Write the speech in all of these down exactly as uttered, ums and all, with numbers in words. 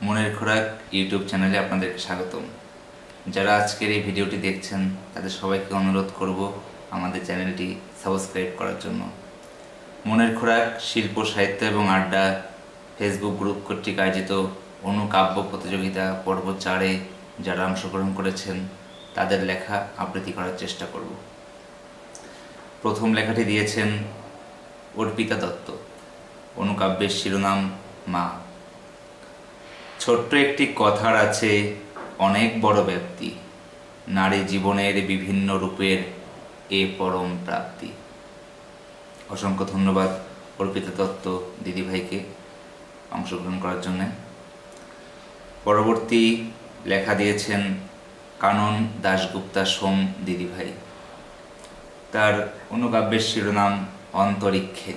মনের খোরাক ইউটিউব চ্যানেলে আপনাদেরকে স্বাগতম। যারা আজকের এই ভিডিওটি দেখছেন তাদের সবাইকে অনুরোধ করব আমাদের চ্যানেলটি সাবস্ক্রাইব করার জন্য। মনের খোরাক শিল্প সাহিত্য এবং আড্ডা ফেসবুক গ্রুপ কর্তৃক আয়োজিত অনুকাব্য প্রতিযোগিতা পর্ব চারে যারা অংশগ্রহণ করেছেন তাদের লেখা আবৃত্তি করার চেষ্টা করব। প্রথম লেখাটি দিয়েছেন অর্পিতা দত্ত। অনুকাব্যের শিরোনাম মা। ছোট্ট একটি কথার আছে অনেক বড় ব্যাপ্তি, নারী জীবনের বিভিন্ন রূপের এ পরম প্রাপ্তি। অসংখ্য ধন্যবাদ অর্পিতা দত্ত দিদিভাইকে অংশগ্রহণ করার জন্য। পরবর্তী লেখা দিয়েছেন কানন দাশগুপ্তা সোম দিদিভাই। তার অনুকাব্যের শিরোনাম অন্তরিক্ষে।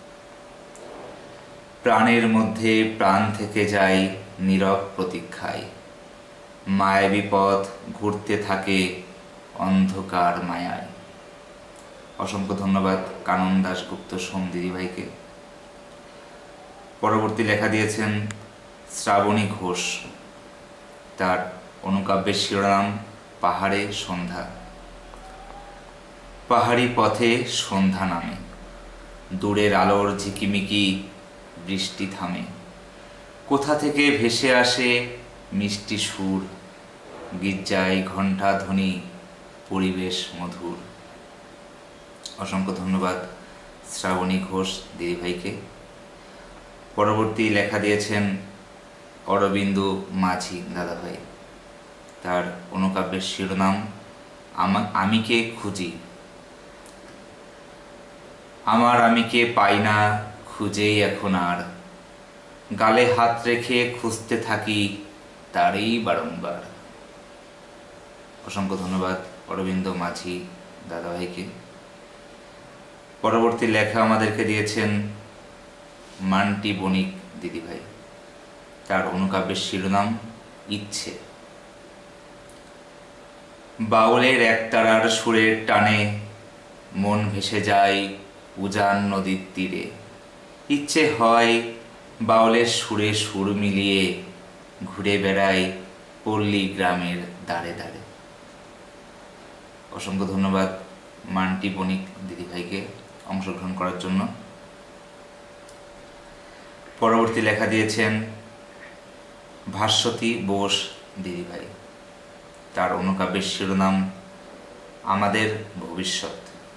প্রাণের মধ্যে প্রাণ থেকে যায় নীরব প্রতীক্ষায়, মায়াবী পথ ঘুরতে থাকে অন্ধকার মায়ায়। অসংখ্য ধন্যবাদ কানন দাশগুপ্ত সোম দিদিভাইকে। পরবর্তী লেখা দিয়েছেন শ্রাবণী ঘোষ। তার অনুকাব্যের শিরোনাম পাহাড়ে সন্ধ্যা। পাহাড়ি পথে সন্ধ্যা নামে, দূরের আলোর ঝিকিমিকি বৃষ্টি থামে, কোথা থেকে ভেসে আসে মিষ্টি সুর, গির্জায় ঘণ্টা ধ্বনি পরিবেশ মধুর। অসংখ্য ধন্যবাদ শ্রাবণী ঘোষ দিদিভাইকে। পরবর্তী লেখা দিয়েছেন অরবিন্দু মাঝি দাদাভাই। তার অনুকাব্যের শিরোনাম আমিকে খুঁজি। আমার আমিকে পাই না খুঁজেই এখন আর, গালে হাত রেখে খুঁজতে থাকি তারই বারংবার। অসংখ্য ধন্যবাদ অরবিন্দ মাঝি দাদাভাইকে। পরবর্তী লেখা আমাদেরকে দিয়েছেন মান্টি বণিক দিদিভাই। তার অনুকাব্যের শিরোনাম ইচ্ছে। বাউলের একতারার সুরের টানে মন ভেসে যায় উজান নদীর তীরে, ইচ্ছে হয় বাউলের সুরে সুর মিলিয়ে ঘুরে বেড়ায় পল্লী গ্রামের দাঁড়ে দাঁড়ে। অসংখ্য ধন্যবাদ মান্টি বণিক দিদিভাইকে অংশগ্রহণ করার জন্য। পরবর্তী লেখা দিয়েছেন ভাস্বতী বোস দিদিভাই। তার অনুকাব্যের শিরোনাম আমাদের ভবিষ্যৎ।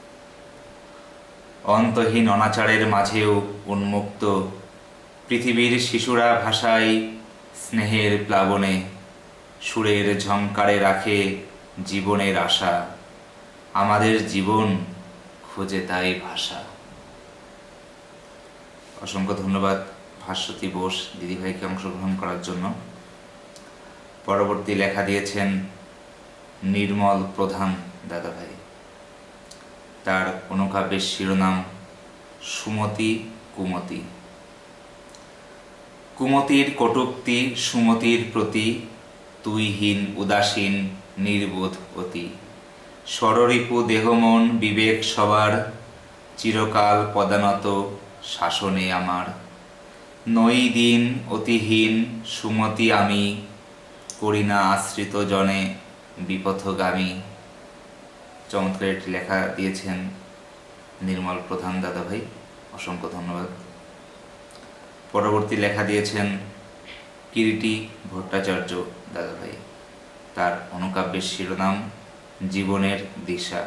অন্তহীন অনাচারের মাঝেও উন্মুক্ত পৃথিবীর শিশুরা ভাষায় স্নেহের প্লাবনে, সুরের ঝংকারে রাখে জীবনের আশা, আমাদের জীবন খোঁজে তাই ভাষা। অসংখ্য ধন্যবাদ ভাস্বতী বোস দিদিভাইকে অংশগ্রহণ করার জন্য। পরবর্তী লেখা দিয়েছেন নির্মল প্রধান দাদাভাই। তার অনুকাব্যের শিরোনাম সুমতি কুমতি। কুমতির কটূক্তি সুমতির প্রতি, তুইহীন উদাসীন নির্বোধ অতি, ষড়রিপু দেহমন বিবেক সবার, চিরকাল পদানত শাসনে আমার, নই দিন অতিহীন সুমতি আমি, করি না আশ্রিত জনে বিপথগামী। চমৎকার একটি লেখা দিয়েছেন নির্মল প্রধান দাদাভাই, অসংখ্য ধন্যবাদ। পরবর্তী লেখা দিয়েছেন কিরিটি ভট্টাচার্য দাদাভাই। তার অনুকাব্যের শিরোনাম জীবনের দিশা।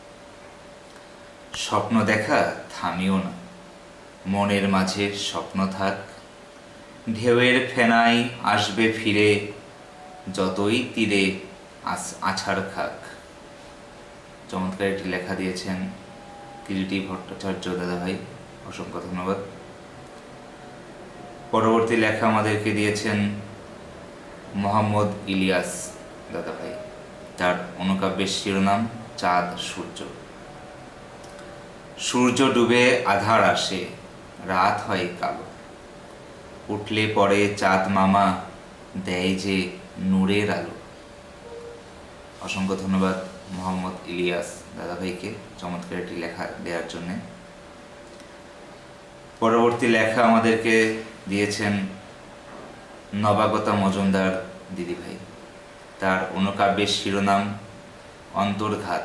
স্বপ্ন দেখা থামিও না, মনের মাঝে স্বপ্ন থাক, ঢেউয়ের ফেনায় আসবে ফিরে, যতই তীরে আছাড় খাক। চমৎকার একটি লেখা দিয়েছেন কিরিটি ভট্টাচার্য দাদাভাই, অসংখ্য ধন্যবাদ। পরবর্তী লেখা আমাদেরকে দিয়েছেন মোহাম্মদ ইলিয়াস দাদাভাই। তার অনুকাব্যের শিরোনাম চাঁদ সূর্য। সূর্য ডুবে আধার আসে, রাত হয় কালো, উঠলে পরে চাঁদ মামা দেয় যে নূরের আলো। অসংখ্য ধন্যবাদ মোহাম্মদ ইলিয়াস দাদাভাইকে চমৎকার একটি লেখা দেওয়ার জন্য। পরবর্তী লেখা আমাদেরকে দিয়েছেন নবাগতা মজুমদার দিদিভাই। তার অনুকাব্যের শিরোনাম অন্তর্ঘাত।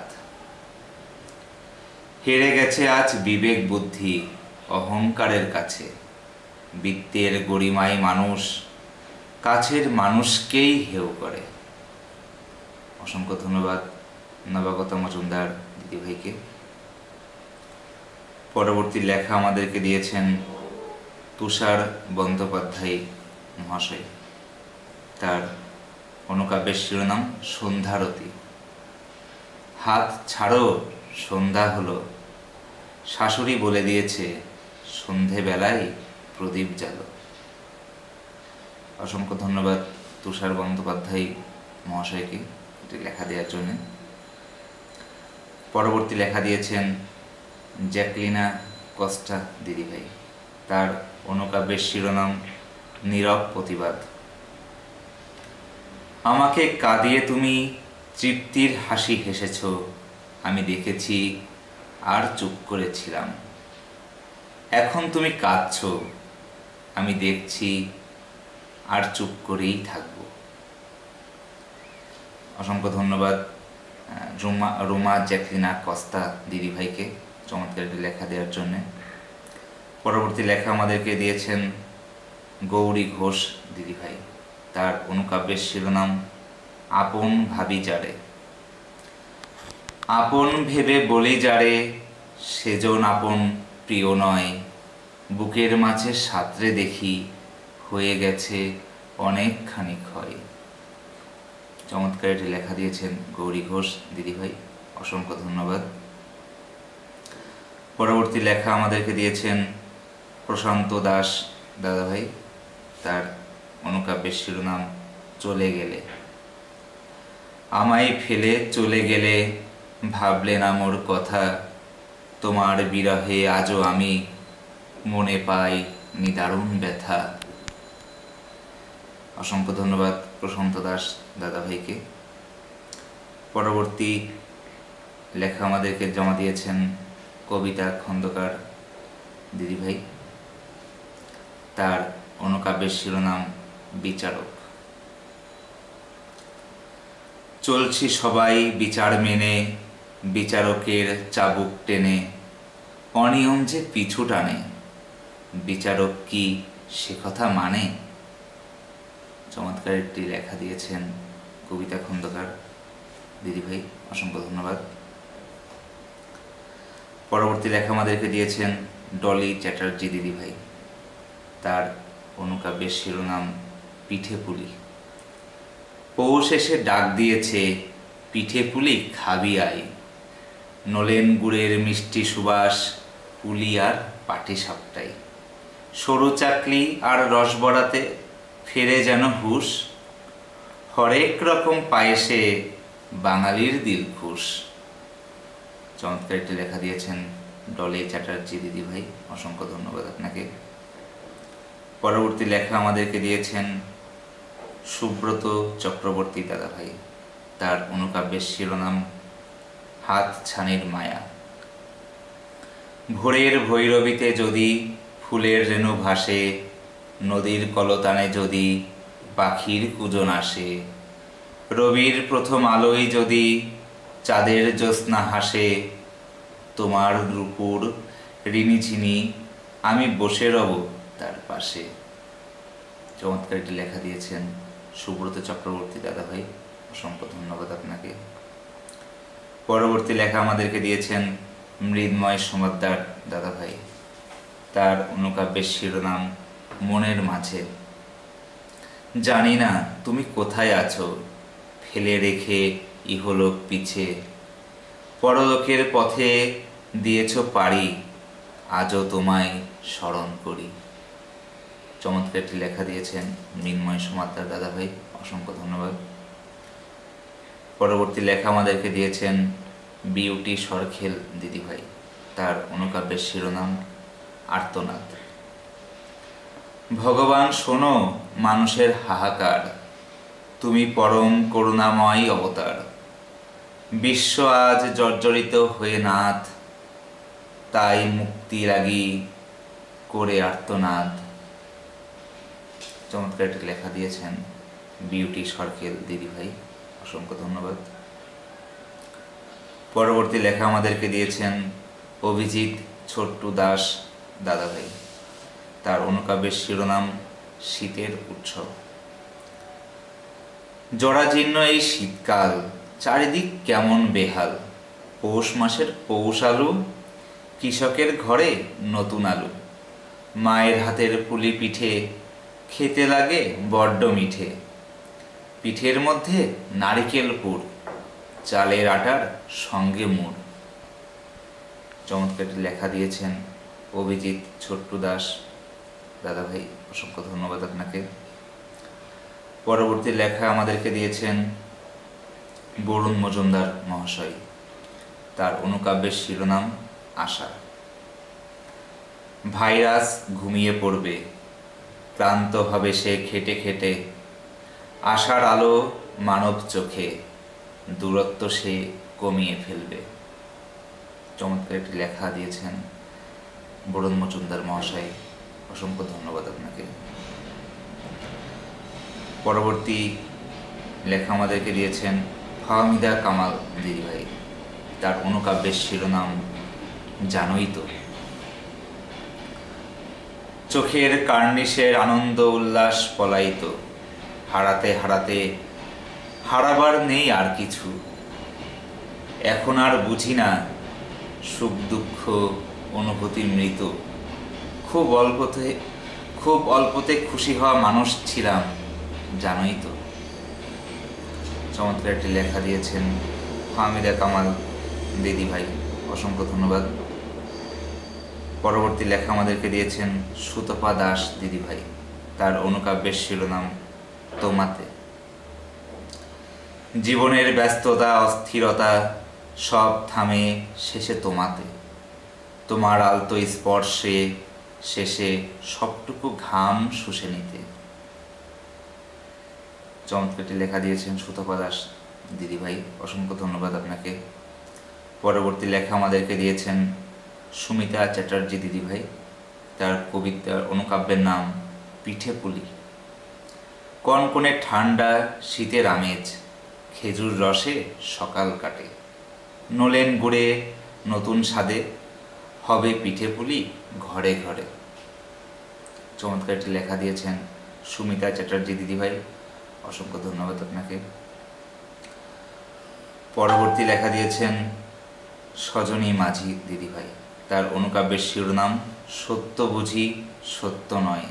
হেরে গেছে আজ বিবেক বুদ্ধি অহংকারের কাছে, বৃত্তের গরিমায় মানুষ কাছের মানুষকেই হেয় করে। অসংখ্য ধন্যবাদ নবাগতা মজুমদার দিদিভাইকে। পরবর্তী লেখা আমাদেরকে দিয়েছেন তুষার বন্দ্যোপাধ্যায় মহাশয়। তার অনুকাব্যের শিরোনাম সন্ধ্যারতি। হাত ছাড়ো সন্ধ্যা হলো, শাশুড়ি বলে দিয়েছে সন্ধেবেলায় প্রদীপ জ্বালো। অসংখ্য ধন্যবাদ তুষার বন্দ্যোপাধ্যায় মহাশয়কে এটি লেখা দেওয়ার জন্য। পরবর্তী লেখা দিয়েছেন জ্যাকলিনা কস্টা দিদিভাই। তার অনুকাব্যের শিরোনাম নীরব প্রতিবাদ। আমাকে কাঁদিয়ে তুমি তৃপ্তির হাসি হেসেছ, আমি দেখেছি আর চুপ করেছিলাম। এখন তুমি কাঁদছ, আমি দেখছি আর চুপ করেই থাকব। অসংখ্য ধন্যবাদ রুমা রুমা জ্যাকলিনা কস্তা দিদিভাইকে চমৎকার একটি লেখা দেওয়ার জন্য। পরবর্তী লেখা আমাদেরকে দিয়েছেন গৌরী ঘোষ দিদিভাই। তার অনুকাব্যের শিরোনাম আপন ভাবি যারে। আপন ভেবে বলি যারে, সেজন আপন প্রিয় নয়, বুকের মাঝে সাঁতরে দেখি হয়ে গেছে অনেকখানি ক্ষয়। চমৎকার এটি লেখা দিয়েছেন গৌরী ঘোষ দিদিভাই, অসংখ্য ধন্যবাদ। পরবর্তী লেখা আমাদেরকে দিয়েছেন প্রশান্ত দাস দাদাভাই। তার অনুকাব্যের শিরোনাম চলে গেলে। আমায় ফেলে চলে গেলে, ভাবলে না মোর কথা, তোমার বিরহে আজও আমি মনে পাই নিদারুণ ব্যথা। অসংখ্য ধন্যবাদ প্রশান্ত দাস দাদাভাইকে। পরবর্তী লেখা আমাদেরকে জমা দিয়েছেন কবিতা খন্দকার দিদিভাই। তার অনুকাব্যের শিরোনাম বিচারক। চলছি সবাই বিচার মেনে, বিচারকের চাবুক টেনে, অনিয়ম যে পিছু টানে, বিচারক কি সে কথা মানে। চমৎকার একটি লেখা দিয়েছেন কবিতা খন্দকার দিদিভাই, অসংখ্য ধন্যবাদ। পরবর্তী লেখা আমাদেরকে দিয়েছেন ডলি চ্যাটার্জি দিদিভাই। তার অনুকাব্যের শিরোনাম পিঠে পুলি। পৌষ এসে ডাক দিয়েছে, পিঠে পুলি খাবি আই, নলেন গুড়ের মিষ্টি সুবাস, পুলি আর পাটি সাপটাই, সরু চাকলি আর রস বড়াতে ফেরে যেন হুশ, হরেক রকম পায়েসে বাঙালির দিল খুশ। চমৎকার একটি লেখা দিয়েছেন ডলি চ্যাটার্জি দিদিভাই, অসংখ্য ধন্যবাদ আপনাকে। পরবর্তী লেখা আমাদেরকে দিয়েছেন সুব্রত চক্রবর্তী দাদাভাই। তার অনুকাব্যের শিরোনাম হাত ছানির মায়া। ভোরের ভৈরবীতে যদি ফুলের রেণু ভাসে, নদীর কলতানে যদি পাখির কুজন আসে, রবির প্রথম আলোয় যদি চাঁদের জ্যোৎস্না হাসে, তোমার রূপুর ঋণিঝিনি আমি বসে রব তার পাশে। চমৎকার একটি লেখা দিয়েছেন সুব্রত চক্রবর্তী দাদাভাই, অসংখ্য ধন্যবাদ আপনাকে। পরবর্তী লেখা আমাদেরকে দিয়েছেন মৃন্ময় সমাদ্দার দাদাভাই। তার অনুকাব্যের শিরোনাম মনের মাঝে। জানি না তুমি কোথায় আছো, ফেলে রেখে ইহলোক পিছে, পরলোকের পথে দিয়েছ পাড়ি, আজও তোমায় স্মরণ করি। চমৎকার একটি লেখা দিয়েছেন মৃন্ময় সমাদ্দার দাদাভাই, অসংখ্য ধন্যবাদ। পরবর্তী লেখা আমাদেরকে দিয়েছেন বিউটি সরখেল দিদিভাই। তার অনুকাব্যের শিরোনাম আর্তনাদ। ভগবান শোনো মানুষের হাহাকার, তুমি পরম করুণাময় অবতার, বিশ্ব আজ জর্জরিত হয়ে নাথ, তাই মুক্তি লাগি করে আর্তনাদ। চমৎকার একটি লেখা দিয়েছেন বিউটি সরকেল দিদিভাই, অসংখ্য ধন্যবাদ। পরবর্তী লেখা আমাদেরকে দিয়েছেন অভিজিৎ ছোট্টু দাস দাদাভাই, তার অনুকাব্যের শিরোনাম শীতের উৎসব। জরাজীর্ণ এই শীতকাল, চারিদিক কেমন বেহাল, পৌষ মাসের পৌষ আলু, কৃষকের ঘরে নতুন আলু, মায়ের হাতের পুলি পিঠে খেতে লাগে বড্ড মিঠে, পিঠের মধ্যে নারিকেল পুর, চালের আটার সঙ্গে মুড়। চমৎকার লেখা দিয়েছেন অভিজিৎ ছোট্টু দাস দাদাভাই, অসংখ্য ধন্যবাদ আপনাকে। পরবর্তী লেখা আমাদেরকে দিয়েছেন বরুণ মজুমদার মহাশয়, তার অনুকাব্যের শিরোনাম আশা। ভাইরাস ঘুমিয়ে পড়বে, ক্লান্ত হবে সে খেটে খেটে, আশার আলো মানব চোখে, দূরত্ব সে কমিয়ে ফেলবে। চমৎকার একটি লেখা দিয়েছেন বরুণ মজুমদার মহাশয়, অসংখ্য ধন্যবাদ আপনাকে। পরবর্তী লেখা আমাদেরকে দিয়েছেন ফাহমিদা কামাল দিদিভাই, তার অনুকাব্যের শিরোনাম জানোই তো। চোখের কার্নিশের আনন্দ উল্লাস পলায়িত, হারাতে হারাতে হারাবার নেই আর কিছু, এখন আর বুঝি না সুখ দুঃখ অনুভূতি মৃত, খুব অল্পতে খুব অল্পতে খুশি হওয়া মানুষ ছিলাম জানোই তো। চমৎকার একটি লেখা দিয়েছেন ফাহমিদা কামাল দিদিভাই, অসংখ্য ধন্যবাদ। পরবর্তী লেখা আমাদেরকে দিয়েছেন সুতপা দাস দিদিভাই, তার অনুকাব্যের শিরোনাম তোমাতে। জীবনের ব্যস্ততা অস্থিরতা সব থামে শেষে তোমাতে, তোমার আলতো স্পর্শে শেষে সবটুকু ঘাম শুষে নিতে। চমৎকারটি লেখা দিয়েছেন সুতপা দাস দিদিভাই, অসংখ্য ধন্যবাদ আপনাকে। পরবর্তী লেখা আমাদেরকে দিয়েছেন সুমিতা চ্যাটার্জি দিদিভাই, তার কবিতার অনুকাব্যের নাম পিঠে পুলি। কনকনে ঠান্ডা শীতের আমেজ, খেজুর রসে সকাল কাটে, নলেন গুড়ে নতুন স্বাদে হবে পিঠে পুলি ঘরে ঘরে। চমৎকারটি লেখা দিয়েছেন সুমিতা চ্যাটার্জি দিদিভাই, অসংখ্য ধন্যবাদ আপনাকে। পরবর্তী লেখা দিয়েছেন সজনী মাঝি দিদিভাই, তার অনুকাব্যের শিরোনাম সত্য বুঝি সত্য নয়।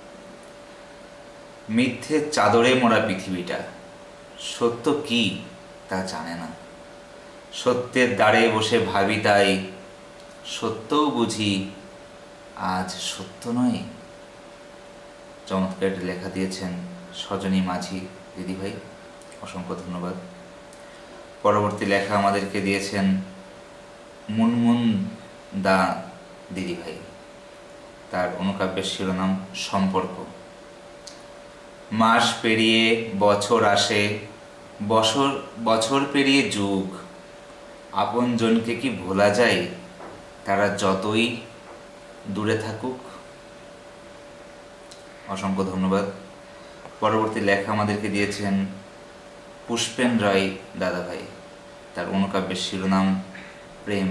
মিথ্যে চাদরে মোড়া পৃথিবীটা, সত্য কি তা জানে না, সত্যের দ্বারে বসে ভাবি তাই, সত্যও বুঝি আজ সত্য নয়। চমৎকার লেখা দিয়েছেন সজনী মাঝি দিদিভাই, অসংখ্য ধন্যবাদ। পরবর্তী লেখা আমাদেরকে দিয়েছেন মুনমুন দা দিদিভাই, তার অনুকাব্যের শিরোনাম সম্পর্ক। মাস পেরিয়ে বছর আসে, বছর বছর পেরিয়ে যুগ, আপনজনকে কি ভোলা যায় তারা যতই দূরে থাকুক। অসংখ্য ধন্যবাদ। পরবর্তী লেখা আমাদেরকে দিয়েছেন পুষ্পেন রায় দাদাভাই, তার অনুকাব্যের শিরোনাম প্রেম।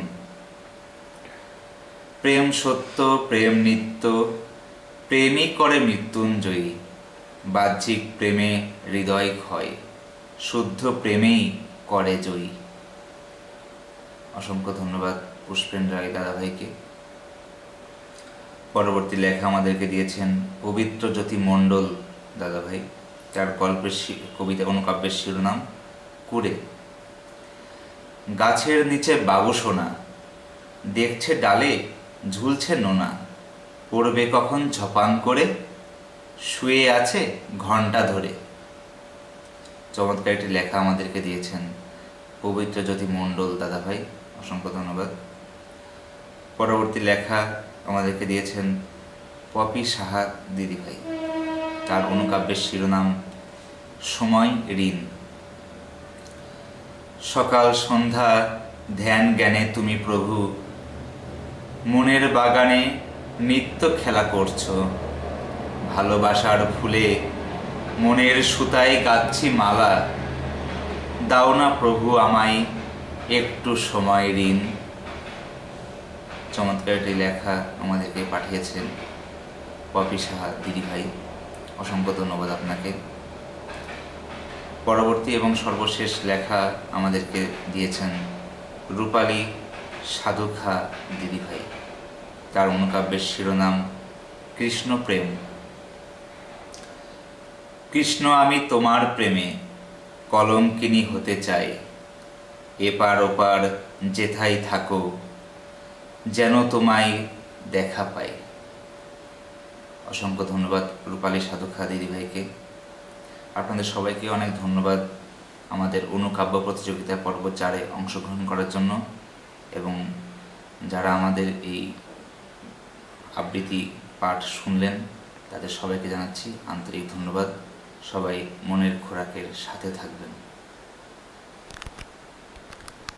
প্রেম সত্য প্রেম নিত্য, প্রেমই করে মৃত্যুঞ্জয়ী, বাহ্যিক প্রেমে হৃদয় ক্ষয়, শুদ্ধ প্রেমেই করে জয়ী। অসংখ্য ধন্যবাদ পুষ্পেন রায় দাদাভাইকে। পরবর্তী লেখা আমাদেরকে দিয়েছেন পবিত্র জ্যোতি মণ্ডল দাদাভাই, তার গল্পের কবিতা অনুকাব্যের শিরোনাম কুড়ে। গাছের নিচে বাবু সোনা, দেখছে ডালে ঝুলছে নোনা, পড়বে কখন ঝপাং করে, শুয়ে আছে ঘন্টা ধরে। চমৎকার একটি লেখা আমাদেরকে দিয়েছেন পবিত্র জ্যোতি মণ্ডল দাদাভাই, অসংখ্য ধন্যবাদ। পরবর্তী লেখা আমাদেরকে দিয়েছেন পপি সাহা দিদিভাই, তার অনুকাব্যের শিরোনাম সময় ঋণ। সকাল সন্ধ্যা ধ্যান জ্ঞানে তুমি প্রভু, মনের বাগানে নিত্য খেলা করছো, ভালোবাসার ফুলে মনের সুতায় গাচ্ছি মালা, দাও না প্রভু আমায় একটু সময় ঋণ। চমৎকার একটি লেখা আমাদেরকে পাঠিয়েছেন পপি সাহা দিদিভাই, অসংখ্য ধন্যবাদ আপনাকে। পরবর্তী এবং সর্বশেষ লেখা আমাদেরকে দিয়েছেন রূপালী সাধুখা দিদিভাই। তার অনুকাব্যের শিরোনাম কৃষ্ণ প্রেম। কৃষ্ণ আমি তোমার প্রেমে কলঙ্কিনী হতে চাই, এপার ওপার যেথায় থাকো যেন তোমায় দেখা পাই। অসংখ্য ধন্যবাদ রূপালী সাধুখা দিদিভাইকে। আপনাদের সবাইকে অনেক ধন্যবাদ আমাদের অনুকাব্য প্রতিযোগিতা পর্ব চারে অংশগ্রহণ করার জন্য, এবং যারা আমাদের এই আবৃত্তি পাঠ শুনলেন তাদের সবাইকে জানাচ্ছি আন্তরিক ধন্যবাদ। সবাই মনের খোরাকের সাথে থাকবেন।